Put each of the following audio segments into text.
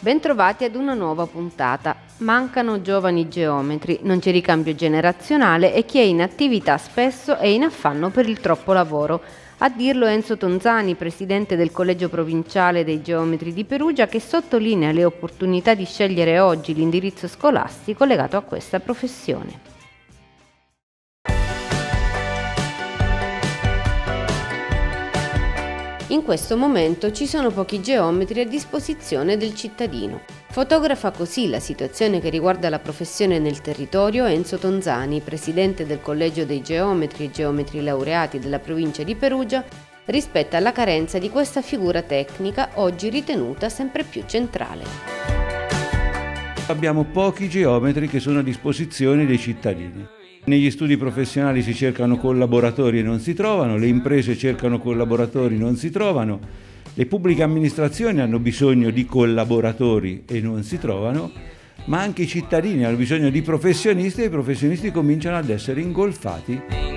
Bentrovati ad una nuova puntata. Mancano giovani geometri, non c'è ricambio generazionale e chi è in attività spesso è in affanno per il troppo lavoro. A dirlo Enzo Tonzani, presidente del Collegio Provinciale dei Geometri di Perugia, che sottolinea le opportunità di scegliere oggi l'indirizzo scolastico legato a questa professione. In questo momento ci sono pochi geometri a disposizione del cittadino. Fotografa così la situazione che riguarda la professione nel territorio Enzo Tonzani, presidente del Collegio dei Geometri e Geometri Laureati della provincia di Perugia, rispetto alla carenza di questa figura tecnica oggi ritenuta sempre più centrale. Abbiamo pochi geometri che sono a disposizione dei cittadini. Negli studi professionali si cercano collaboratori e non si trovano, le imprese cercano collaboratori e non si trovano, le pubbliche amministrazioni hanno bisogno di collaboratori e non si trovano, ma anche i cittadini hanno bisogno di professionisti e i professionisti cominciano ad essere ingolfati.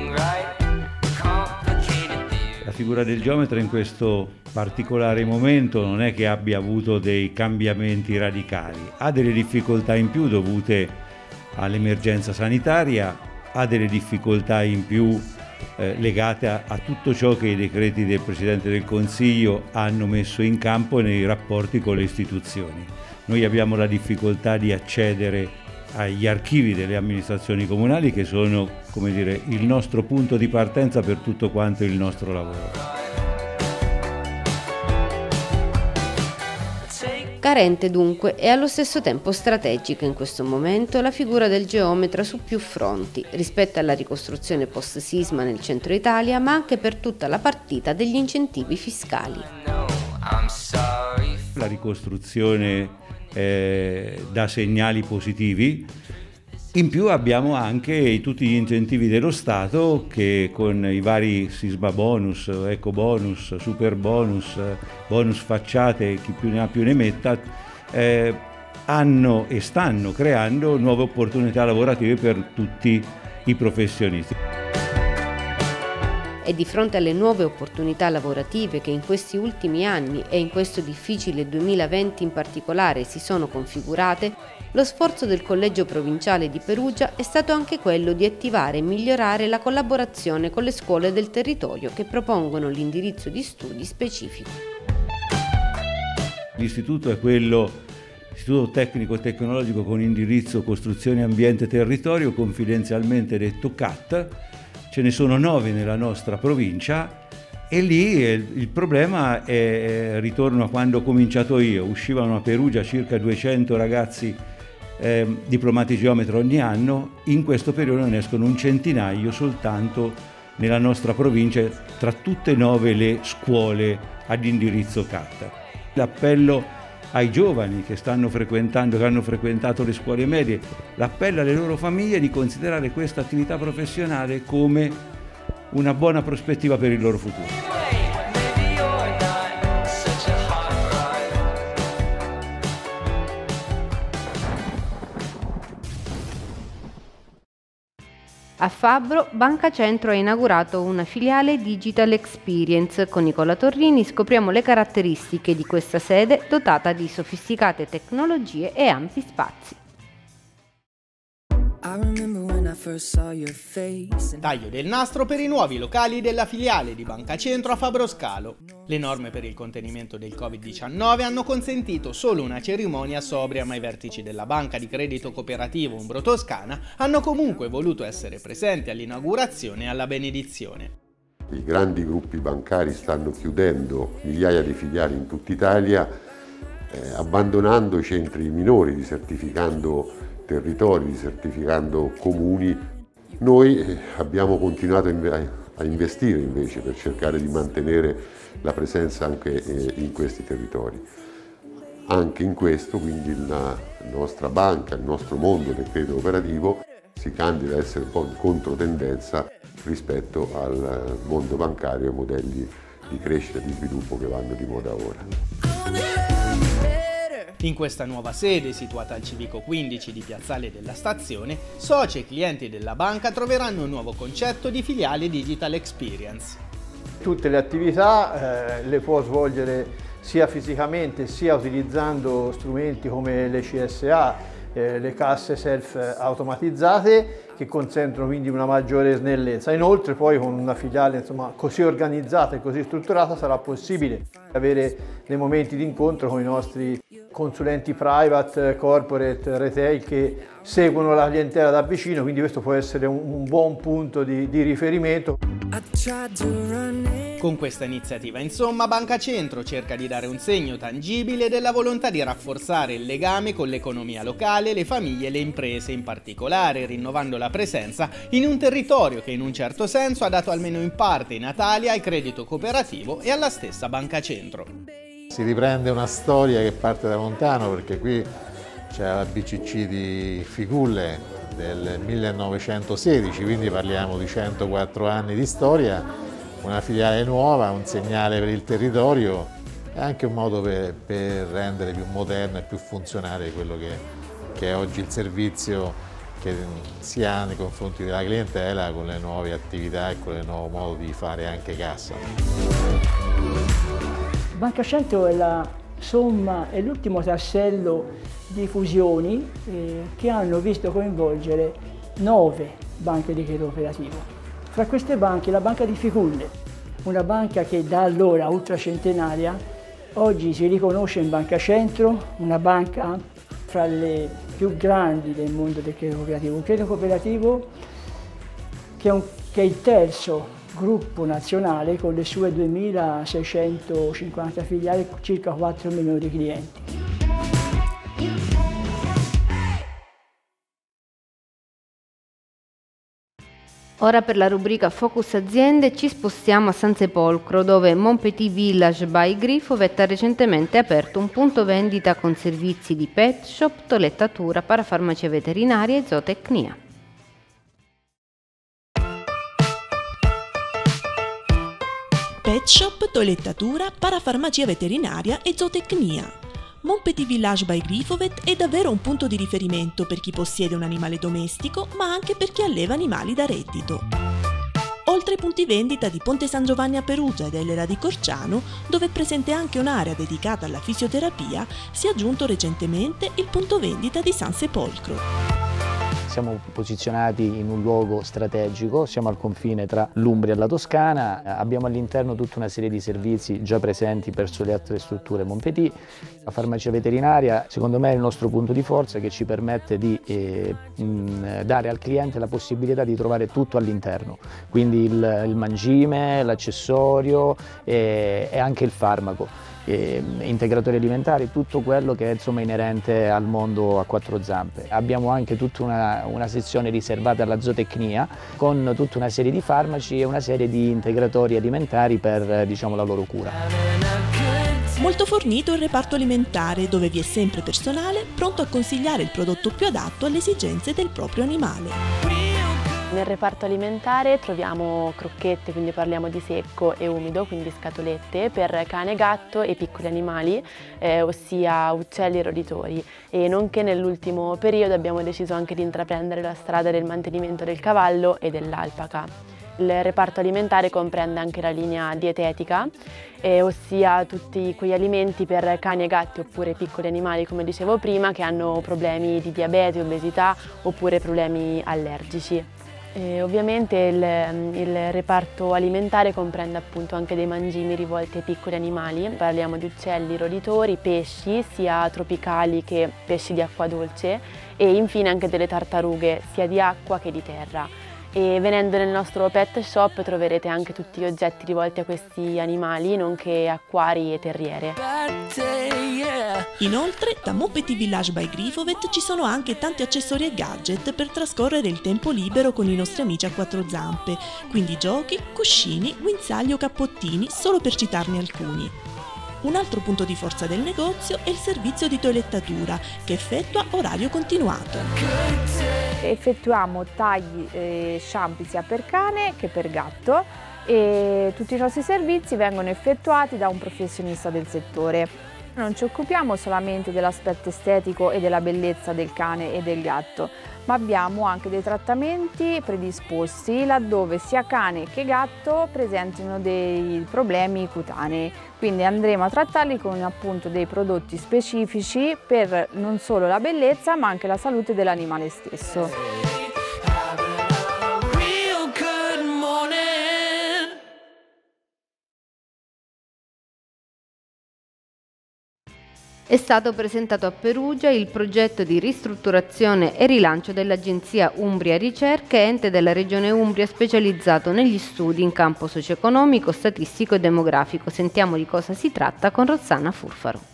La figura del geometra in questo particolare momento non è che abbia avuto dei cambiamenti radicali, ha delle difficoltà in più dovute all'emergenza sanitaria, ha delle difficoltà in più legate a tutto ciò che i decreti del Presidente del Consiglio hanno messo in campo nei rapporti con le istituzioni. Noi abbiamo la difficoltà di accedere agli archivi delle amministrazioni comunali che sono, come dire, il nostro punto di partenza per tutto quanto il nostro lavoro. Carente dunque e allo stesso tempo strategica in questo momento la figura del geometra su più fronti, rispetto alla ricostruzione post-sisma nel centro Italia, ma anche per tutta la partita degli incentivi fiscali. La ricostruzione dà segnali positivi, in più abbiamo anche tutti gli incentivi dello Stato che con i vari sisma bonus, eco bonus, super bonus, bonus facciate, chi più ne ha più ne metta, hanno e stanno creando nuove opportunità lavorative per tutti i professionisti. E di fronte alle nuove opportunità lavorative che in questi ultimi anni e in questo difficile 2020 in particolare si sono configurate, lo sforzo del Collegio Provinciale di Perugia è stato anche quello di attivare e migliorare la collaborazione con le scuole del territorio che propongono l'indirizzo di studi specifico. L'istituto è quello, Istituto Tecnico Tecnologico con indirizzo Costruzione Ambiente Territorio, confidenzialmente detto CAT. Ce ne sono 9 nella nostra provincia e lì il problema è, ritorno a quando ho cominciato io, uscivano a Perugia circa 200 ragazzi diplomati geometri ogni anno, in questo periodo ne escono un centinaio soltanto nella nostra provincia tra tutte e 9 le scuole ad indirizzo CAT. L'appello ai giovani che hanno frequentato le scuole medie, l'appello alle loro famiglie di considerare questa attività professionale come una buona prospettiva per il loro futuro. A Fabbro, Banca Centro ha inaugurato una filiale Digital Experience. Con Nicola Torrini scopriamo le caratteristiche di questa sede dotata di sofisticate tecnologie e ampi spazi. Taglio del nastro per i nuovi locali della filiale di Banca Centro a Fabroscalo. Le norme per il contenimento del Covid-19 hanno consentito solo una cerimonia sobria, ma i vertici della Banca di Credito Cooperativo Umbro Toscana hanno comunque voluto essere presenti all'inaugurazione e alla benedizione. I grandi gruppi bancari stanno chiudendo migliaia di filiali in tutta Italia, abbandonando i centri minori, disertificando territori, disertificando comuni. Noi abbiamo continuato a investire invece per cercare di mantenere la presenza anche in questi territori. Anche in questo, quindi, la nostra banca, il nostro mondo del credito cooperativo si candida a essere un po' in controtendenza rispetto al mondo bancario e ai modelli di crescita e di sviluppo che vanno di moda ora. In questa nuova sede, situata al Civico 15 di Piazzale della Stazione, soci e clienti della banca troveranno un nuovo concetto di filiale Digital Experience. Tutte le attività le può svolgere sia fisicamente sia utilizzando strumenti come le CSA, le casse self automatizzate, che consentono quindi una maggiore snellezza. Inoltre poi con una filiale così organizzata e così strutturata sarà possibile avere dei momenti di incontro con i nostri consulenti private, corporate, retail che seguono la clientela da vicino, quindi questo può essere un buon punto di riferimento. Con questa iniziativa, insomma, Banca Centro cerca di dare un segno tangibile della volontà di rafforzare il legame con l'economia locale, le famiglie e le imprese in particolare, rinnovando la presenza in un territorio che in un certo senso ha dato almeno in parte i natali al credito cooperativo e alla stessa Banca Centro. Si riprende una storia che parte da lontano, perché qui c'è la BCC di Ficulle del 1916, quindi parliamo di 104 anni di storia, una filiale nuova, un segnale per il territorio e anche un modo per rendere più moderno e più funzionale quello che è oggi il servizio che si ha nei confronti della clientela con le nuove attività e con il nuovo modo di fare anche cassa. Banca Centro è la somma, è l'ultimo tassello di fusioni che hanno visto coinvolgere 9 banche di credito cooperativo. Fra queste banche la banca di Ficulle, una banca che da allora ultracentenaria, oggi si riconosce in Banca Centro, una banca fra le più grandi del mondo del credito cooperativo. Un credito cooperativo che è il terzo gruppo nazionale con le sue 2.650 filiali e circa 4 milioni di clienti. Ora per la rubrica Focus Aziende ci spostiamo a San Sepolcro, dove Montpetit Village by Grifovet ha recentemente aperto un punto vendita con servizi di pet shop, toilettatura, parafarmacia veterinaria e zootecnia. Pet shop, toilettatura, parafarmacia veterinaria e zootecnia. Montpetit Village by Grifovet è davvero un punto di riferimento per chi possiede un animale domestico, ma anche per chi alleva animali da reddito. Oltre ai punti vendita di Ponte San Giovanni a Perugia ed Elera di Corciano, dove è presente anche un'area dedicata alla fisioterapia, si è aggiunto recentemente il punto vendita di San Sepolcro. Siamo posizionati in un luogo strategico, siamo al confine tra l'Umbria e la Toscana, abbiamo all'interno tutta una serie di servizi già presenti verso le altre strutture Montpetit. La farmacia veterinaria secondo me è il nostro punto di forza, che ci permette di dare al cliente la possibilità di trovare tutto all'interno, quindi il mangime, l'accessorio e anche il farmaco. Integratori alimentari, tutto quello che è inerente al mondo a quattro zampe. Abbiamo anche tutta una sezione riservata alla zootecnia con tutta una serie di farmaci e una serie di integratori alimentari per la loro cura. Molto fornito il reparto alimentare, dove vi è sempre personale pronto a consigliare il prodotto più adatto alle esigenze del proprio animale. Nel reparto alimentare troviamo crocchette, quindi parliamo di secco e umido, quindi scatolette per cane, gatto e piccoli animali, ossia uccelli e roditori. E nonché nell'ultimo periodo abbiamo deciso anche di intraprendere la strada del mantenimento del cavallo e dell'alpaca. Il reparto alimentare comprende anche la linea dietetica, ossia tutti quegli alimenti per cani e gatti oppure piccoli animali, come dicevo prima, che hanno problemi di diabete, obesità oppure problemi allergici. Ovviamente il reparto alimentare comprende appunto anche dei mangimi rivolti ai piccoli animali. Parliamo di uccelli, roditori, pesci, sia tropicali che pesci di acqua dolce, e infine anche delle tartarughe, sia di acqua che di terra. E venendo nel nostro pet shop troverete anche tutti gli oggetti rivolti a questi animali, nonché acquari e terriere. Inoltre, da Montpetit Village by Grifovet ci sono anche tanti accessori e gadget per trascorrere il tempo libero con i nostri amici a quattro zampe, quindi giochi, cuscini, guinzagli o cappottini, solo per citarne alcuni. Un altro punto di forza del negozio è il servizio di toilettatura, che effettua orario continuato. Effettuiamo tagli e shampoo sia per cane che per gatto, e tutti i nostri servizi vengono effettuati da un professionista del settore. Non ci occupiamo solamente dell'aspetto estetico e della bellezza del cane e del gatto, ma abbiamo anche dei trattamenti predisposti laddove sia cane che gatto presentino dei problemi cutanei. Quindi andremo a trattarli con appunto dei prodotti specifici per non solo la bellezza ma anche la salute dell'animale stesso. È stato presentato a Perugia il progetto di ristrutturazione e rilancio dell'Agenzia Umbria Ricerche, ente della Regione Umbria specializzato negli studi in campo socio-economico, statistico e demografico. Sentiamo di cosa si tratta con Rossana Furfaro.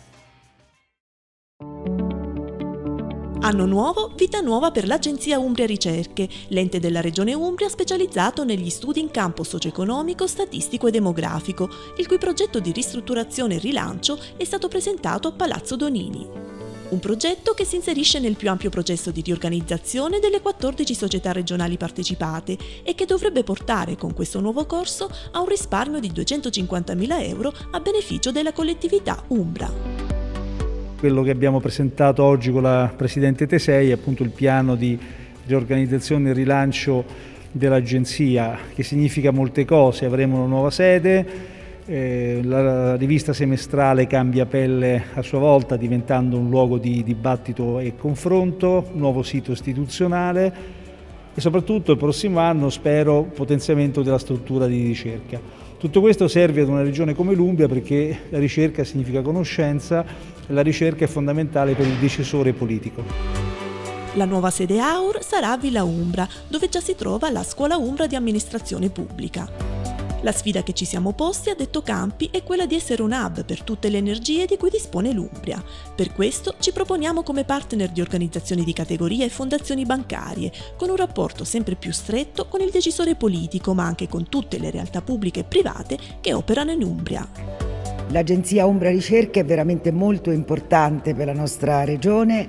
Anno nuovo, vita nuova per l'Agenzia Umbria Ricerche, l'ente della Regione Umbria specializzato negli studi in campo socio-economico, statistico e demografico, il cui progetto di ristrutturazione e rilancio è stato presentato a Palazzo Donini. Un progetto che si inserisce nel più ampio processo di riorganizzazione delle 14 società regionali partecipate e che dovrebbe portare con questo nuovo corso a un risparmio di 250.000 euro a beneficio della collettività umbra. Quello che abbiamo presentato oggi con la Presidente Tesei è appunto il piano di riorganizzazione e rilancio dell'Agenzia, che significa molte cose. Avremo una nuova sede, la rivista semestrale cambia pelle a sua volta diventando un luogo di dibattito e confronto, nuovo sito istituzionale e soprattutto il prossimo anno spero potenziamento della struttura di ricerca. Tutto questo serve ad una regione come l'Umbria perché la ricerca significa conoscenza e la ricerca è fondamentale per il decisore politico. La nuova sede AUR sarà a Villa Umbra, dove già si trova la Scuola Umbra di Amministrazione Pubblica. La sfida che ci siamo posti, ha detto Campi, è quella di essere un hub per tutte le energie di cui dispone l'Umbria. Per questo ci proponiamo come partner di organizzazioni di categoria e fondazioni bancarie, con un rapporto sempre più stretto con il decisore politico, ma anche con tutte le realtà pubbliche e private che operano in Umbria. L'Agenzia Umbria Ricerche è veramente molto importante per la nostra regione,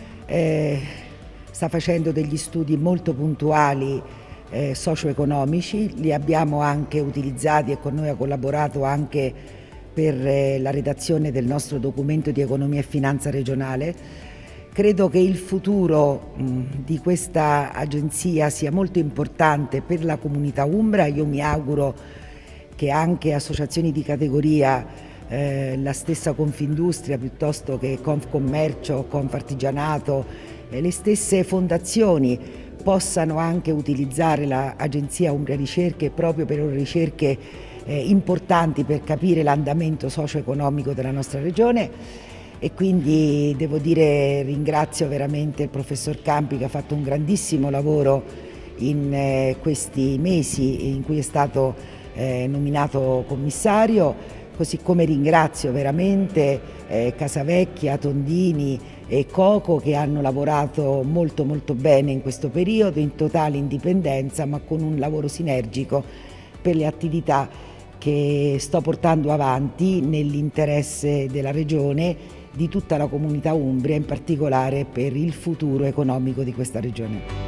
sta facendo degli studi molto puntuali socio-economici, li abbiamo anche utilizzati e con noi ha collaborato anche per la redazione del nostro documento di economia e finanza regionale. Credo che il futuro di questa agenzia sia molto importante per la comunità umbra. Io mi auguro che anche associazioni di categoria, la stessa Confindustria piuttosto che Confcommercio, Confartigianato, le stesse fondazioni possano anche utilizzare l'Agenzia Umbria Ricerche proprio per ricerche importanti per capire l'andamento socio-economico della nostra regione e quindi devo dire ringrazio veramente il professor Campi che ha fatto un grandissimo lavoro in questi mesi in cui è stato nominato commissario, così come ringrazio veramente Casavecchia, Tondini e Coco che hanno lavorato molto bene in questo periodo in totale indipendenza ma con un lavoro sinergico per le attività che sto portando avanti nell'interesse della regione, di tutta la comunità umbria, in particolare per il futuro economico di questa regione.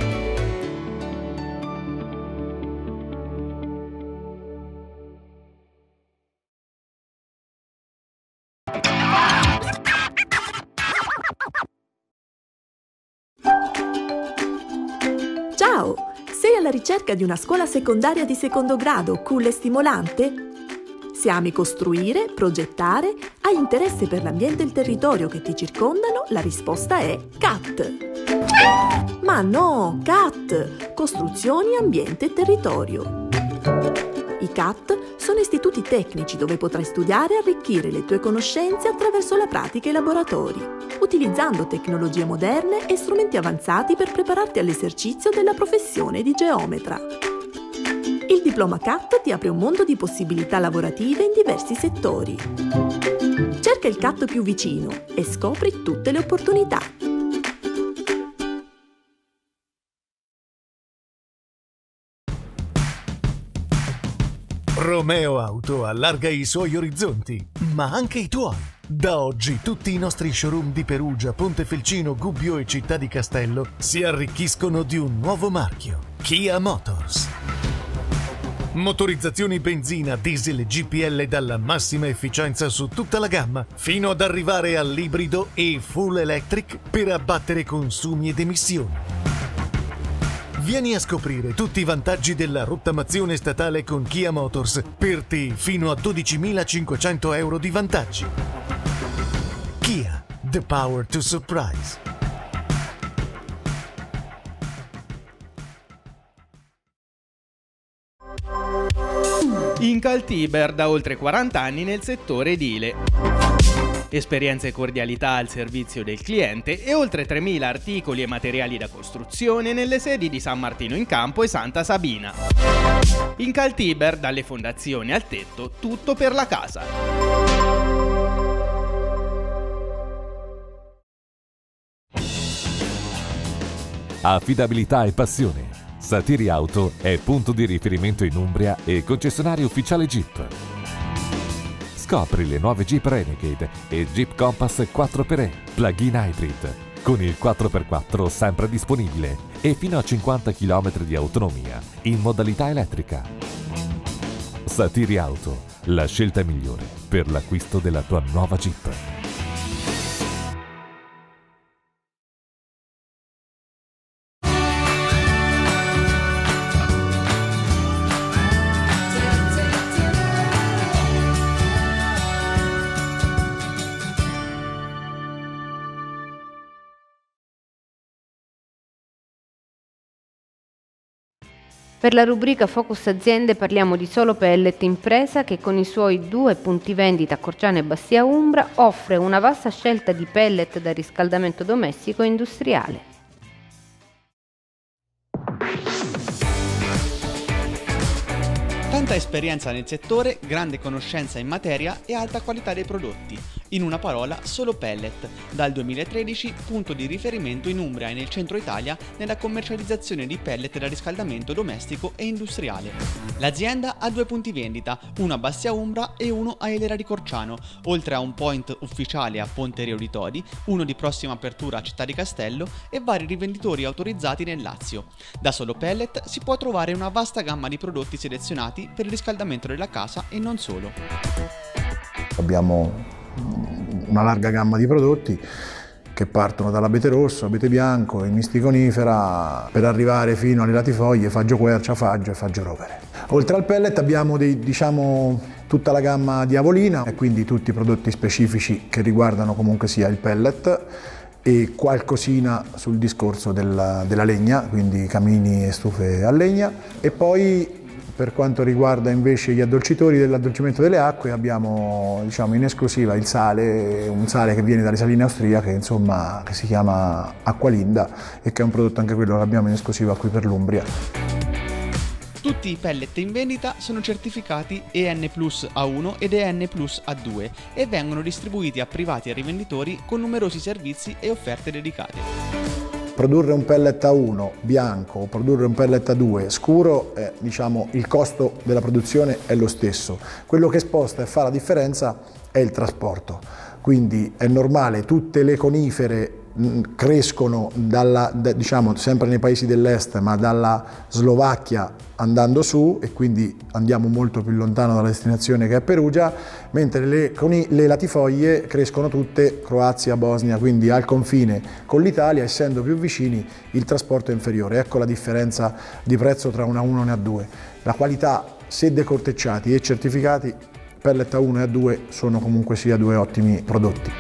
Ciao! Sei alla ricerca di una scuola secondaria di secondo grado cool e stimolante? Se ami costruire, progettare, hai interesse per l'ambiente e il territorio che ti circondano, la risposta è CAT. Ma no, CAT! Costruzioni, ambiente e territorio. I CAT sono istituti tecnici dove potrai studiare e arricchire le tue conoscenze attraverso la pratica e i laboratori, utilizzando tecnologie moderne e strumenti avanzati per prepararti all'esercizio della professione di geometra. Il diploma CAT ti apre un mondo di possibilità lavorative in diversi settori. Cerca il CAT più vicino e scopri tutte le opportunità. Romeo Auto allarga i suoi orizzonti, ma anche i tuoi. Da oggi tutti i nostri showroom di Perugia, Pontefelcino, Gubbio e Città di Castello si arricchiscono di un nuovo marchio, Kia Motors. Motorizzazioni benzina, diesel e GPL dalla massima efficienza su tutta la gamma, fino ad arrivare all'ibrido e full electric per abbattere consumi ed emissioni. Vieni a scoprire tutti i vantaggi della rottamazione statale con Kia Motors, per te fino a 12.500 euro di vantaggi. Kia, the power to surprise. Incaltiber da oltre 40 anni nel settore edile. Esperienza e cordialità al servizio del cliente e oltre 3.000 articoli e materiali da costruzione nelle sedi di San Martino in Campo e Santa Sabina. Incaltiber, dalle fondazioni al tetto, tutto per la casa. Affidabilità e passione. Satiri Auto è punto di riferimento in Umbria e concessionario ufficiale Jeep. Scopri le nuove Jeep Renegade e Jeep Compass 4xe plug-in hybrid con il 4x4 sempre disponibile e fino a 50 km di autonomia in modalità elettrica. Satiri Auto, la scelta migliore per l'acquisto della tua nuova Jeep. Per la rubrica Focus Aziende parliamo di Solo Pellet Impresa, che con i suoi 2 punti vendita a Corciano e Bastia Umbra offre una vasta scelta di pellet da riscaldamento domestico e industriale. Tanta esperienza nel settore, grande conoscenza in materia e alta qualità dei prodotti. In una parola, Solo Pellet, dal 2013 punto di riferimento in Umbria e nel centro Italia nella commercializzazione di pellet da riscaldamento domestico e industriale. L'azienda ha 2 punti vendita, uno a Bastia Umbra e uno a Elera di Corciano, oltre a un point ufficiale a Ponte Rio di Todi, uno di prossima apertura a Città di Castello e vari rivenditori autorizzati nel Lazio. Da Solo Pellet si può trovare una vasta gamma di prodotti selezionati per il riscaldamento della casa e non solo. Abbiamo una larga gamma di prodotti che partono dall'abete rosso, abete bianco, il misticonifera, per arrivare fino alle latifoglie, faggio quercia, faggio e faggio rovere. Oltre al pellet abbiamo tutta la gamma di Avolina e quindi tutti i prodotti specifici che riguardano comunque sia il pellet e qualcosina sul discorso della legna, quindi camini e stufe a legna. E poi per quanto riguarda invece gli addolcitori dell'addolcimento delle acque abbiamo in esclusiva il sale, un sale che viene dalle saline austriache, che si chiama Acqualinda e che è un prodotto anche quello che abbiamo in esclusiva qui per l'Umbria. Tutti i pellet in vendita sono certificati EN Plus A1 ed EN Plus A2 e vengono distribuiti a privati e rivenditori con numerosi servizi e offerte dedicate. Produrre un pellet A1 bianco o produrre un pellet A2 scuro, il costo della produzione è lo stesso. Quello che sposta e fa la differenza è il trasporto. Quindi è normale, tutte le conifere crescono sempre nei paesi dell'est, ma dalla Slovacchia andando su, e quindi andiamo molto più lontano dalla destinazione che è Perugia, mentre le latifoglie crescono tutte Croazia, Bosnia, quindi al confine con l'Italia, essendo più vicini il trasporto è inferiore. Ecco la differenza di prezzo tra una A1 e una A2. La qualità, se decortecciati e certificati, pellet A1 e A2 sono comunque sia 2 ottimi prodotti.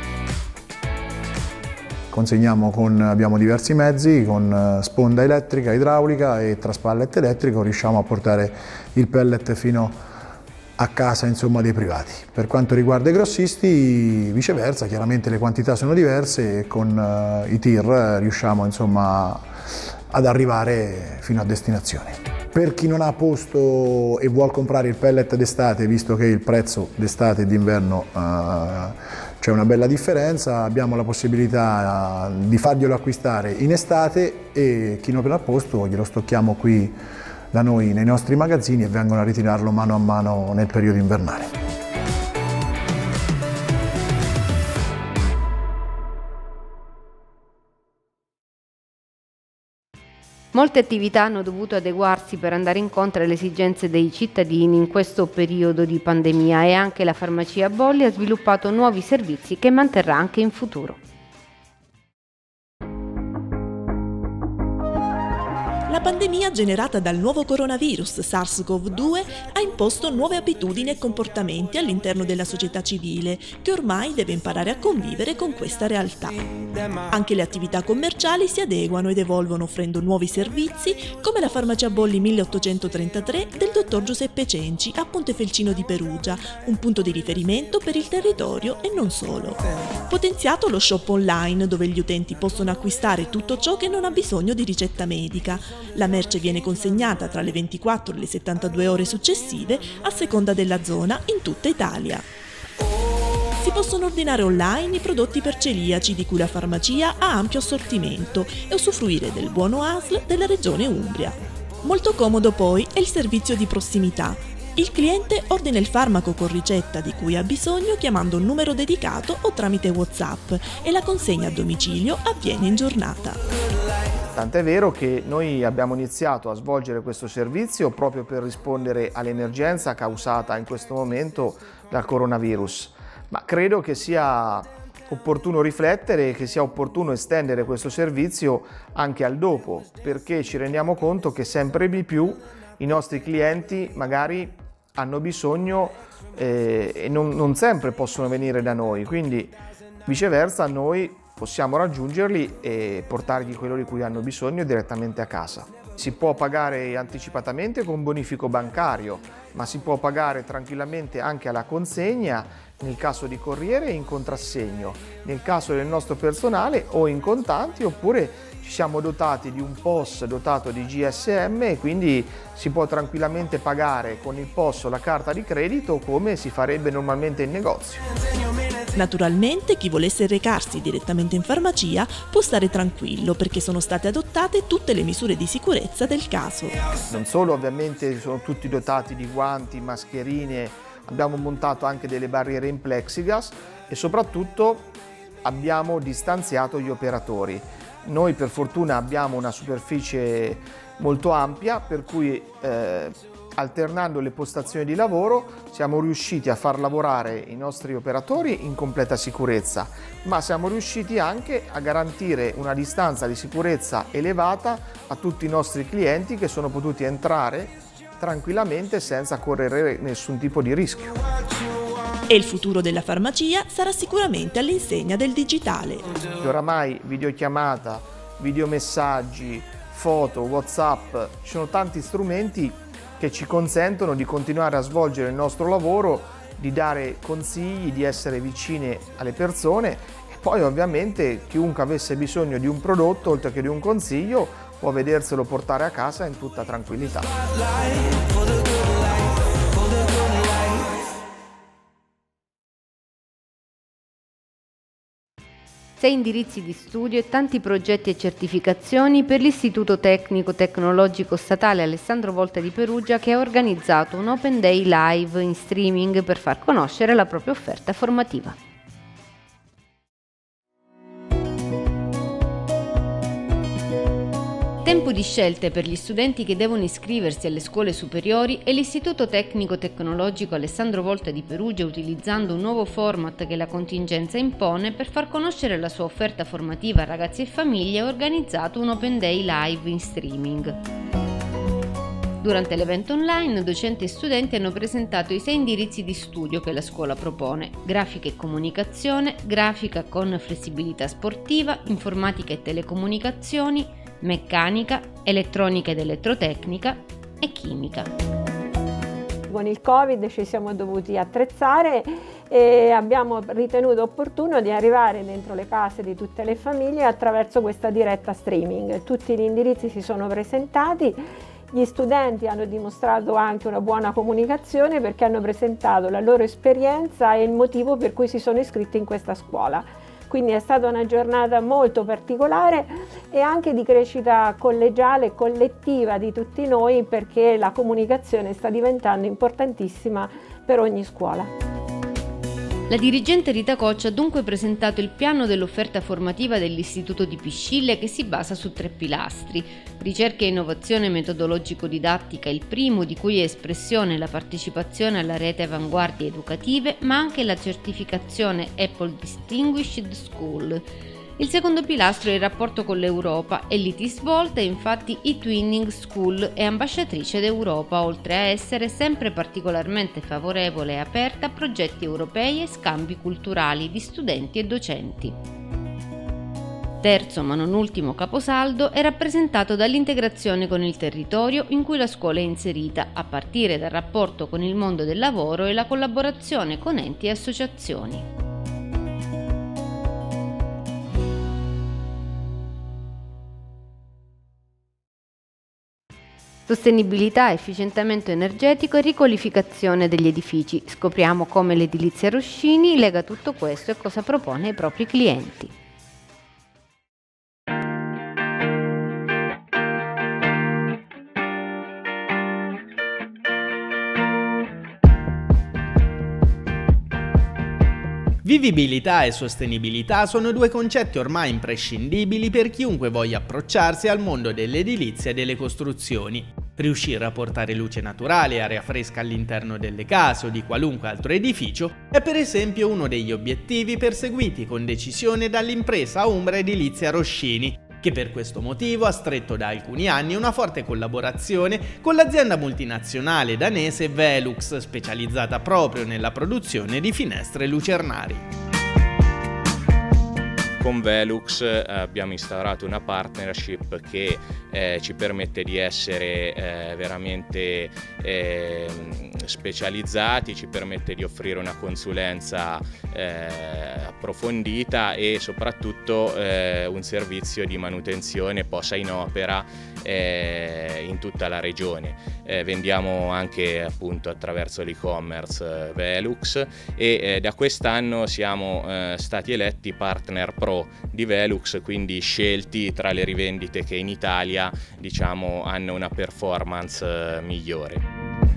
Abbiamo diversi mezzi, con sponda elettrica, idraulica e traspallet elettrico riusciamo a portare il pellet fino a casa dei privati. Per quanto riguarda i grossisti, viceversa, chiaramente le quantità sono diverse e con i tir riusciamo ad arrivare fino a destinazione. Per chi non ha posto e vuol comprare il pellet d'estate, visto che il prezzo d'estate e d'inverno c'è una bella differenza, abbiamo la possibilità di farglielo acquistare in estate e chi non ha posto glielo stocchiamo qui da noi nei nostri magazzini e vengono a ritirarlo mano a mano nel periodo invernale. Molte attività hanno dovuto adeguarsi per andare incontro alle esigenze dei cittadini in questo periodo di pandemia e anche la farmacia Bolli ha sviluppato nuovi servizi che manterrà anche in futuro. La pandemia generata dal nuovo coronavirus SARS-CoV-2 ha imposto nuove abitudini e comportamenti all'interno della società civile, che ormai deve imparare a convivere con questa realtà. Anche le attività commerciali si adeguano ed evolvono offrendo nuovi servizi, come la farmacia Bolli 1833 del dottor Giuseppe Cenci a Pontefelcino di Perugia, un punto di riferimento per il territorio e non solo. Potenziato lo shop online, dove gli utenti possono acquistare tutto ciò che non ha bisogno di ricetta medica. La merce viene consegnata tra le 24 e le 72 ore successive a seconda della zona in tutta Italia. Si possono ordinare online i prodotti per celiaci di cui la farmacia ha ampio assortimento e usufruire del buono ASL della regione Umbria. Molto comodo poi è il servizio di prossimità. Il cliente ordina il farmaco con ricetta di cui ha bisogno chiamando un numero dedicato o tramite WhatsApp e la consegna a domicilio avviene in giornata. Tant'è vero che noi abbiamo iniziato a svolgere questo servizio proprio per rispondere all'emergenza causata in questo momento dal coronavirus, ma credo che sia opportuno riflettere e che sia opportuno estendere questo servizio anche al dopo, perché ci rendiamo conto che sempre di più i nostri clienti magari hanno bisogno e non sempre possono venire da noi, quindi viceversa noi possiamo raggiungerli e portargli quello di cui hanno bisogno direttamente a casa. Si può pagare anticipatamente con bonifico bancario, ma si può pagare tranquillamente anche alla consegna, nel caso di corriere in contrassegno, nel caso del nostro personale o in contanti, oppure ci siamo dotati di un POS dotato di GSM e quindi si può tranquillamente pagare con il POS o la carta di credito come si farebbe normalmente in negozio. Naturalmente chi volesse recarsi direttamente in farmacia può stare tranquillo perché sono state adottate tutte le misure di sicurezza del caso. Non solo, ovviamente sono tutti dotati di guanti, mascherine, abbiamo montato anche delle barriere in plexiglass e soprattutto abbiamo distanziato gli operatori. Noi per fortuna abbiamo una superficie molto ampia per cui alternando le postazioni di lavoro siamo riusciti a far lavorare i nostri operatori in completa sicurezza, ma siamo riusciti anche a garantire una distanza di sicurezza elevata a tutti i nostri clienti che sono potuti entrare tranquillamente senza correre nessun tipo di rischio. E il futuro della farmacia sarà sicuramente all'insegna del digitale. Oramai videochiamata, videomessaggi, foto, WhatsApp, ci sono tanti strumenti che ci consentono di continuare a svolgere il nostro lavoro, di dare consigli, di essere vicine alle persone e poi ovviamente chiunque avesse bisogno di un prodotto oltre che di un consiglio può vederselo portare a casa in tutta tranquillità. 6 indirizzi di studio e tanti progetti e certificazioni per l'Istituto Tecnico Tecnologico Statale Alessandro Volta di Perugia, che ha organizzato un Open Day live in streaming per far conoscere la propria offerta formativa. Tempo di scelte per gli studenti che devono iscriversi alle scuole superiori e l'Istituto Tecnico Tecnologico Alessandro Volta di Perugia, utilizzando un nuovo format che la contingenza impone per far conoscere la sua offerta formativa a ragazzi e famiglie, ha organizzato un Open Day live in streaming. Durante l'evento online, docenti e studenti hanno presentato i 6 indirizzi di studio che la scuola propone: grafica e comunicazione, grafica con flessibilità sportiva, informatica e telecomunicazioni, meccanica, elettronica ed elettrotecnica e chimica. Con il Covid ci siamo dovuti attrezzare e abbiamo ritenuto opportuno di arrivare dentro le case di tutte le famiglie attraverso questa diretta streaming. Tutti gli indirizzi si sono presentati, gli studenti hanno dimostrato anche una buona comunicazione perché hanno presentato la loro esperienza e il motivo per cui si sono iscritti in questa scuola. Quindi è stata una giornata molto particolare e anche di crescita collegiale e collettiva di tutti noi, perché la comunicazione sta diventando importantissima per ogni scuola. La dirigente Rita Coccia ha dunque presentato il piano dell'offerta formativa dell'Istituto di Piscille, che si basa su 3 pilastri: ricerca e innovazione metodologico-didattica, il primo di cui è espressione la partecipazione alla rete Avanguardie Educative, ma anche la certificazione Apple Distinguished School. Il secondo pilastro è il rapporto con l'Europa e l'ITIS Volt è infatti e-Twinning School e ambasciatrice d'Europa, oltre a essere sempre particolarmente favorevole e aperta a progetti europei e scambi culturali di studenti e docenti. Terzo ma non ultimo caposaldo è rappresentato dall'integrazione con il territorio in cui la scuola è inserita, a partire dal rapporto con il mondo del lavoro e la collaborazione con enti e associazioni. Sostenibilità, efficientamento energetico e riqualificazione degli edifici. Scopriamo come l'edilizia Roschini lega tutto questo e cosa propone ai propri clienti. Vivibilità e sostenibilità sono 2 concetti ormai imprescindibili per chiunque voglia approcciarsi al mondo dell'edilizia e delle costruzioni. Riuscire a portare luce naturale e aria fresca all'interno delle case o di qualunque altro edificio è per esempio uno degli obiettivi perseguiti con decisione dall'impresa Umbra Edilizia Roschini, che per questo motivo ha stretto da alcuni anni una forte collaborazione con l'azienda multinazionale danese Velux, specializzata proprio nella produzione di finestre lucernari. Con Velux abbiamo instaurato una partnership che ci permette di essere veramente specializzati, ci permette di offrire una consulenza approfondita e soprattutto un servizio di manutenzione posa in opera in tutta la regione. Vendiamo anche appunto attraverso l'e-commerce Velux e da quest'anno siamo stati eletti partner pro di Velux, quindi scelti tra le rivendite che in Italia diciamo hanno una performance migliore.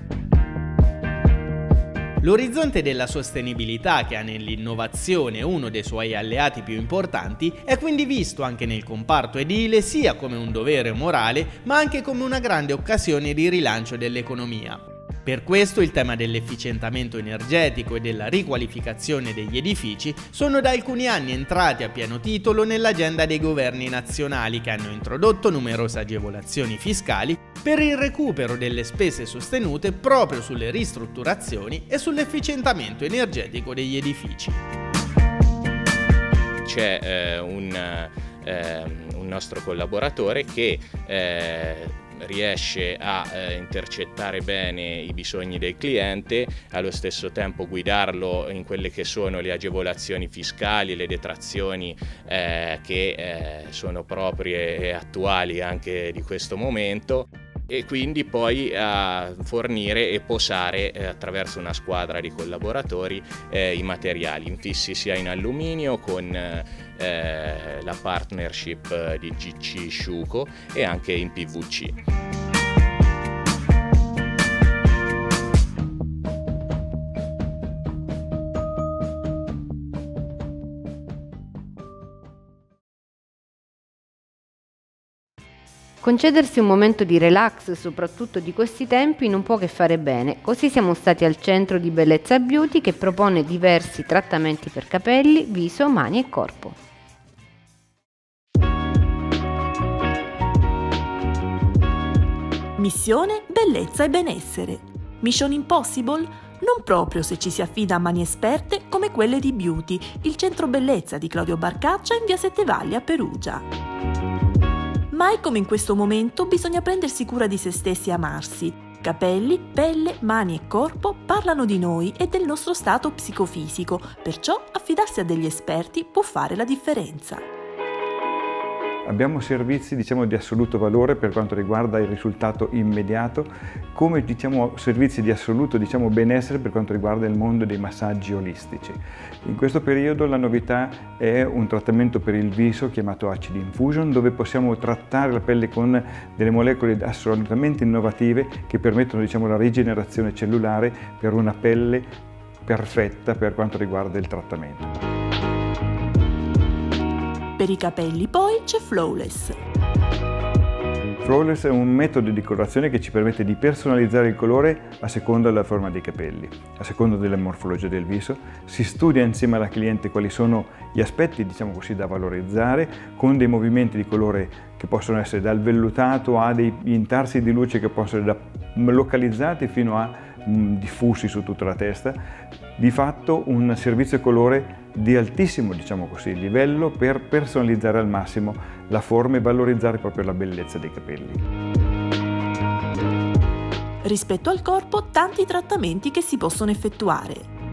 L'orizzonte della sostenibilità, che ha nell'innovazione uno dei suoi alleati più importanti, è quindi visto anche nel comparto edile sia come un dovere morale, ma anche come una grande occasione di rilancio dell'economia. Per questo il tema dell'efficientamento energetico e della riqualificazione degli edifici sono da alcuni anni entrati a pieno titolo nell'agenda dei governi nazionali, che hanno introdotto numerose agevolazioni fiscali per il recupero delle spese sostenute proprio sulle ristrutturazioni e sull'efficientamento energetico degli edifici. C'è un nostro collaboratore che riesce a intercettare bene i bisogni del cliente, allo stesso tempo guidarlo in quelle che sono le agevolazioni fiscali, le detrazioni che sono proprie e attuali anche di questo momento, e quindi poi a fornire e posare attraverso una squadra di collaboratori i materiali infissi sia in alluminio con la partnership di GC Sciuco e anche in PVC. Concedersi un momento di relax, soprattutto di questi tempi, non può che fare bene. Così siamo stati al Centro di Bellezza Beauty, che propone diversi trattamenti per capelli, viso, mani e corpo. Missione bellezza e benessere. Mission Impossible? Non proprio se ci si affida a mani esperte come quelle di Beauty, il centro bellezza di Claudio Barcaccia in via Sette Valli a Perugia. Mai come in questo momento bisogna prendersi cura di se stessi e amarsi. Capelli, pelle, mani e corpo parlano di noi e del nostro stato psicofisico, perciò affidarsi a degli esperti può fare la differenza. Abbiamo servizi di assoluto valore per quanto riguarda il risultato immediato, come servizi di assoluto benessere per quanto riguarda il mondo dei massaggi olistici. In questo periodo la novità è un trattamento per il viso chiamato Acid Infusion, dove possiamo trattare la pelle con delle molecole assolutamente innovative che permettono la rigenerazione cellulare per una pelle perfetta per quanto riguarda il trattamento. Per i capelli poi c'è Flawless. Flawless è un metodo di colorazione che ci permette di personalizzare il colore a seconda della forma dei capelli, a seconda della morfologia del viso. Si studia insieme alla cliente quali sono gli aspetti, diciamo così, da valorizzare, con dei movimenti di colore che possono essere dal vellutato a dei intarsi di luce che possono essere localizzati fino a diffusi su tutta la testa. Di fatto un servizio colore di altissimo, diciamo così, livello per personalizzare al massimo la forma e valorizzare proprio la bellezza dei capelli. Rispetto al corpo, tanti trattamenti che si possono effettuare.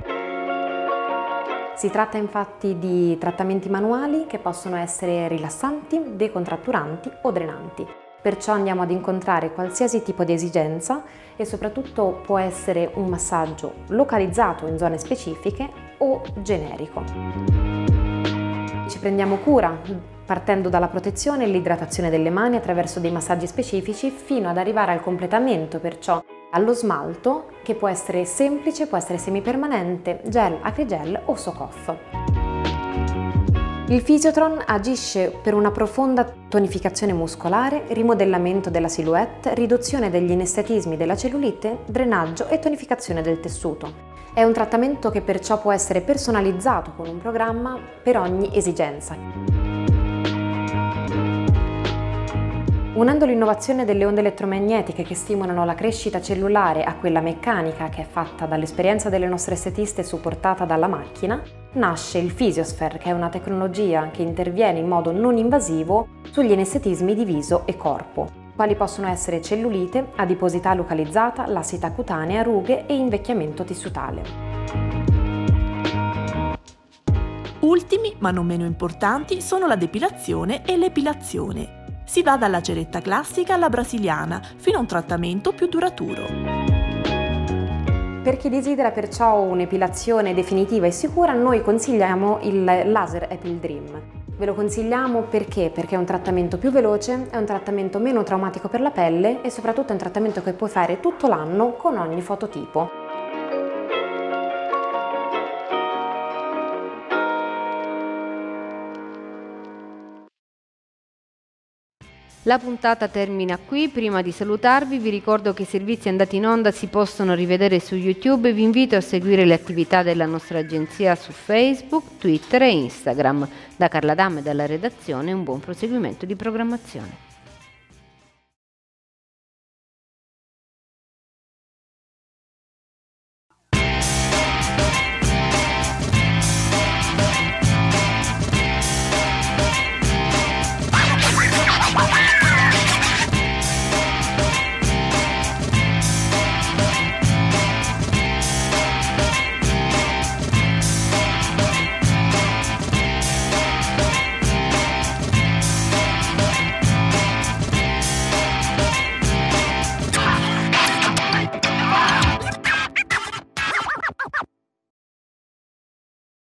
Si tratta infatti di trattamenti manuali che possono essere rilassanti, decontratturanti o drenanti. Perciò andiamo ad incontrare qualsiasi tipo di esigenza e soprattutto può essere un massaggio localizzato in zone specifiche o generico. Ci prendiamo cura partendo dalla protezione e l'idratazione delle mani attraverso dei massaggi specifici fino ad arrivare al completamento, perciò allo smalto, che può essere semplice, può essere semipermanente, gel, acrygel o soak-off. Il Physiotron agisce per una profonda tonificazione muscolare, rimodellamento della silhouette, riduzione degli inestetismi della cellulite, drenaggio e tonificazione del tessuto. È un trattamento che perciò può essere personalizzato con un programma per ogni esigenza. Unendo l'innovazione delle onde elettromagnetiche che stimolano la crescita cellulare a quella meccanica che è fatta dall'esperienza delle nostre estetiste supportata dalla macchina, nasce il Physiosphere, che è una tecnologia che interviene in modo non invasivo sugli inestetismi di viso e corpo, quali possono essere cellulite, adiposità localizzata, lassità cutanea, rughe e invecchiamento tissutale. Ultimi, ma non meno importanti, sono la depilazione e l'epilazione. Si va dalla ceretta classica alla brasiliana, fino a un trattamento più duraturo. Per chi desidera perciò un'epilazione definitiva e sicura, noi consigliamo il Laser Epil Dream. Ve lo consigliamo perché? Perché è un trattamento più veloce, è un trattamento meno traumatico per la pelle e soprattutto è un trattamento che puoi fare tutto l'anno con ogni fototipo. La puntata termina qui. Prima di salutarvi vi ricordo che i servizi andati in onda si possono rivedere su YouTube e vi invito a seguire le attività della nostra agenzia su Facebook, Twitter e Instagram. Da Carla Damme e dalla redazione un buon proseguimento di programmazione.